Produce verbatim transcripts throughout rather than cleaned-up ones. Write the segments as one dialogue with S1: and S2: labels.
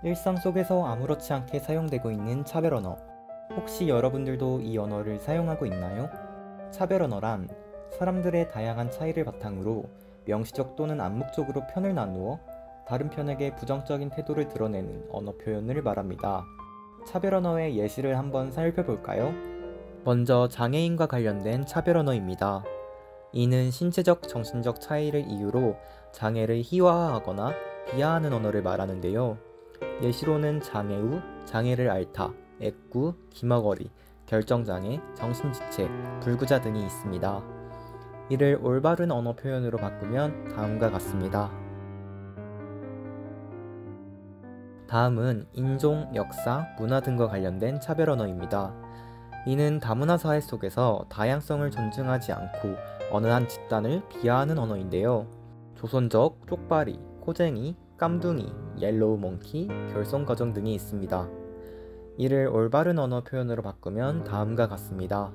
S1: 일상 속에서 아무렇지 않게 사용되고 있는 차별 언어. 혹시 여러분들도 이 언어를 사용하고 있나요? 차별 언어란 사람들의 다양한 차이를 바탕으로 명시적 또는 암묵적으로 편을 나누어 다른 편에게 부정적인 태도를 드러내는 언어 표현을 말합니다. 차별 언어의 예시를 한번 살펴볼까요? 먼저 장애인과 관련된 차별 언어입니다. 이는 신체적, 정신적 차이를 이유로 장애를 희화화하거나 비하하는 언어를 말하는데요. 예시로는 장애 우, 장애를 앓다, 애꾸, 기머거리, 결정장애, 정신지체, 불구자 등이 있습니다. 이를 올바른 언어 표현으로 바꾸면 다음과 같습니다. 다음은 인종, 역사, 문화 등과 관련된 차별 언어입니다. 이는 다문화 사회 속에서 다양성을 존중하지 않고 어느 한 집단을 비하하는 언어인데요. 조선족, 쪽발이, 코쟁이, 깜둥이, 옐로우 몽키, 결손가정 등이 있습니다. 이를 올바른 언어 표현으로 바꾸면 다음과 같습니다.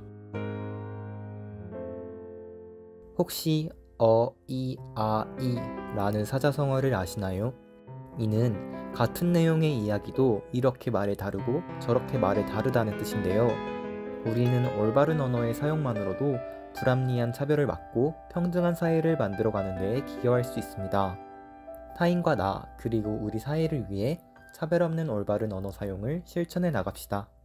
S1: 혹시 어, 이, 아, 이 라는 사자성어를 아시나요? 이는 같은 내용의 이야기도 이렇게 말해 다르고 저렇게 말해 다르다는 뜻인데요. 우리는 올바른 언어의 사용만으로도 불합리한 차별을 막고 평등한 사회를 만들어가는 데 기여할 수 있습니다. 타인과 나, 그리고 우리 사회를 위해 차별 없는 올바른 언어 사용을 실천해 나갑시다.